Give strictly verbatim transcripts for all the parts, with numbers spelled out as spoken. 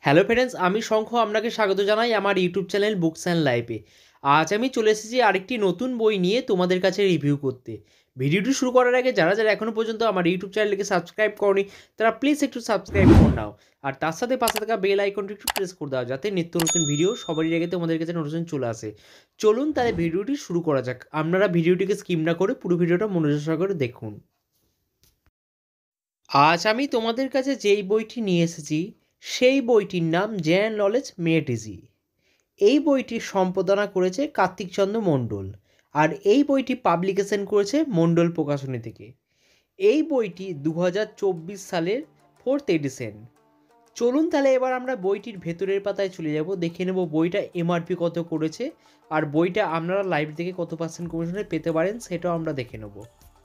Hello friends, আমি শঙ্খ আপনাকে স্বাগত জানাই আমার ইউটিউব চ্যানেল বুকস অ্যান্ড লাইফে। আজ আমি চলে এসেছি আরেকটি নতুন বই নিয়ে তোমাদের কাছে রিভিউ করতে। ভিডিওটি শুরু করার আগে যারা যারা এখনও পর্যন্ত আমার ইউটিউব চ্যানেলটিকে সাবস্ক্রাইব করনি তারা প্লিজ একটু সাবস্ক্রাইব করে নাও, আর তার সাথে পাশে থাকা বেল আইকনটি একটু প্রেস করে দাও যাতে নিত্য নতুন ভিডিও সবারই আগে তোমাদের কাছে নোটিফিকেশন চলে আসে। চলুন তাহলে ভিডিওটি শুরু করা যাক। আপনারা ভিডিওটিকে স্কিপ না করে পুরো ভিডিওটা মনোযোগ সহকারে দেখুন। আজ আমি তোমাদের কাছে যেই বইটি নিয়ে এসেছি সেই বইটির নাম জেনারেল নলেজ মেড ইজি। এই বইটি সম্পাদনা করেছে কার্তিকচন্দ্র মণ্ডল, আর এই বইটি পাবলিকেশন করেছে মণ্ডল প্রকাশনী থেকে। এই বইটি দু হাজার চব্বিশ সালের ফোর্থ এডিশন। চলুন তাহলে এবার আমরা বইটির ভেতরের পাতায় চলে যাব, দেখে নেব বইটা এমআরপি কত করেছে, আর বইটা আপনারা লাইব্রেরি থেকে কত পার্সেন্ট কমিশনে পেতে পারেন সেটাও আমরা দেখে নেব।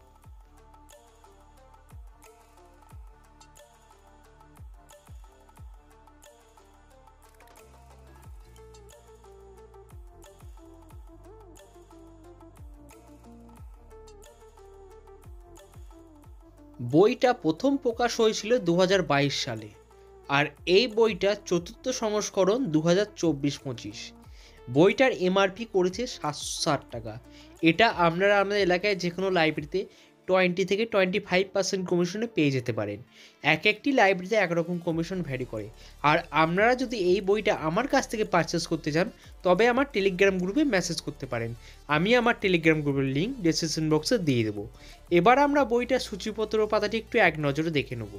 বইটা প্রথম প্রকাশ হয়েছিল দু হাজার বাইশ সালে, আর এই বইটা চতুর্থ সংস্করণ দু হাজার চব্বিশ পঁচিশ। বইটার এমআরপি করেছে সাতশো ষাট টাকা। এটা আপনারা আমাদের এলাকায় যে কোনো লাইব্রেরিতে টোয়েন্টি থেকে টোয়েন্টি ফাইভ পার্সেন্ট কমিশনে পেয়ে যেতে পারেন। এক একটি লাইব্রেরিতে একরকম কমিশন ভ্যারি করে। আর আপনারা যদি এই বইটা আমার কাছ থেকে পারচেস করতে চান তবে আমার টেলিগ্রাম গ্রুপে মেসেজ করতে পারেন। আমি আমার টেলিগ্রাম গ্রুপের লিঙ্ক ডেসক্রিপশন বক্সে দিয়ে দেবো। এবার আমরা বইটার সূচিপত্র পাতাটি একটু এক নজরে দেখে নেব।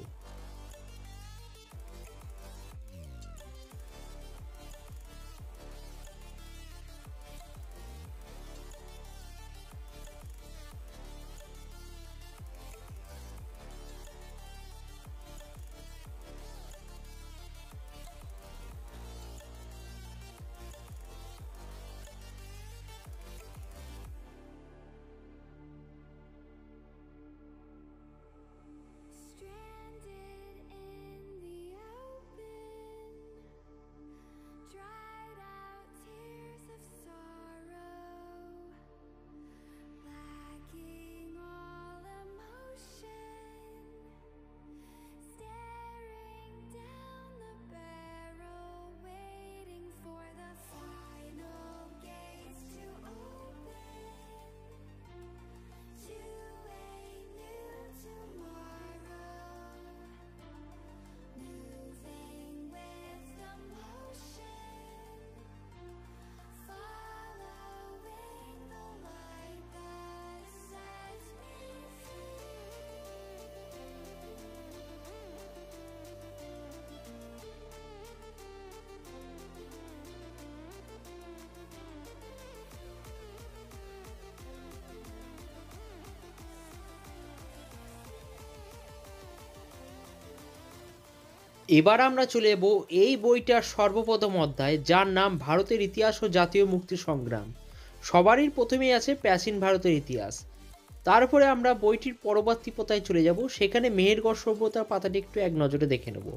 এবার আমরা চলে যাব এই বইটার সর্বপ্রথম অধ্যায়, যার নাম ভারতের ইতিহাস ও জাতীয় মুক্তি সংগ্রাম। সবারই প্রথমেই আছে প্রাচীন ভারতের ইতিহাস। তারপরে আমরা বইটির পরবর্তী পাতায় চলে যাব, সেখানে মেহেরগড় সভ্যতার পাতাটি একটু এক নজরে দেখে নেব।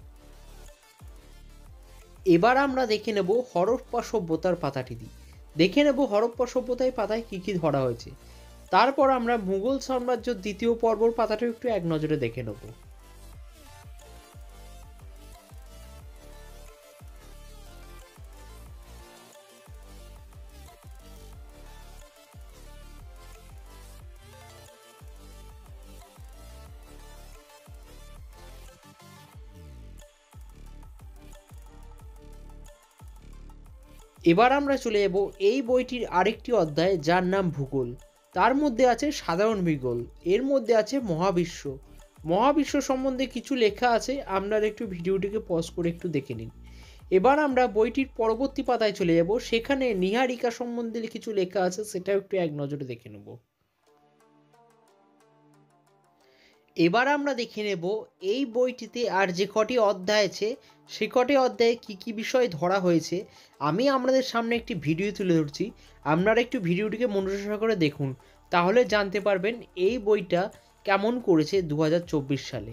এবার আমরা দেখে নেব হরপ্পা সভ্যতার পাতাটি দিই দেখে নেব হরপ্পা সভ্যতার পাতায় কী কী ধরা হয়েছে। তারপর আমরা মুঘল সাম্রাজ্যের দ্বিতীয় পর্বর পাতাটা একটু এক নজরে দেখে নেব। এবার আমরা চলে যাব এই বইটির আরেকটি অধ্যায়, যার নাম ভূগোল। তার মধ্যে আছে সাধারণ ভূগোল, এর মধ্যে আছে মহাবিশ্ব। মহাবিশ্ব সম্বন্ধে কিছু লেখা আছে, আপনারা একটু ভিডিওটিকে পজ করে একটু দেখে নিন। এবার আমরা বইটির পরবর্তী পাতায় চলে যাব, সেখানে নীহারিকা সম্বন্ধে কিছু লেখা আছে, সেটাও একটু এক নজরে দেখে নেব। এবার আমরা দেখে নেব এই বইটিতে আর যে কটি অধ্যায় আছে সে কটি অধ্যায়ে কী কী বিষয় ধরা হয়েছে। আমি আপনাদের সামনে একটি ভিডিও তুলে ধরছি, আপনারা একটু ভিডিওটিকে মনোযোগ সহকারে দেখুন, তাহলে জানতে পারবেন এই বইটা কেমন করেছে দু হাজার চব্বিশ সালে।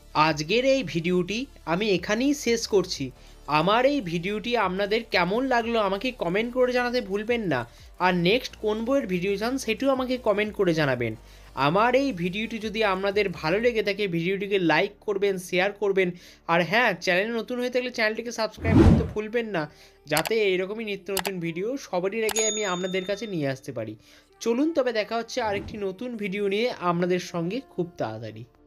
আজকের এই ভিডিওটি আমি এখানেই শেষ করছি। আমার এই ভিডিওটি আপনাদের কেমন লাগলো আমাকে কমেন্ট করে জানাতে ভুলবেন না। আর নেক্সট কোন বইয়ের ভিডিও চান সেটিও আমাকে কমেন্ট করে জানাবেন। আমার এই ভিডিওটি যদি আপনাদের ভালো লেগে থাকে ভিডিওটিকে লাইক করবেন, শেয়ার করবেন। আর হ্যাঁ, চ্যানেলে নতুন হয়ে থাকলে চ্যানেলটিকে সাবস্ক্রাইব করতে ভুলবেন না, যাতে এইরকমই নিত্য নতুন ভিডিও সবারই আগে আমি আপনাদের কাছে নিয়ে আসতে পারি। চলুন তবে দেখা হচ্ছে আরেকটি নতুন ভিডিও নিয়ে আপনাদের সঙ্গে খুব তাড়াতাড়ি।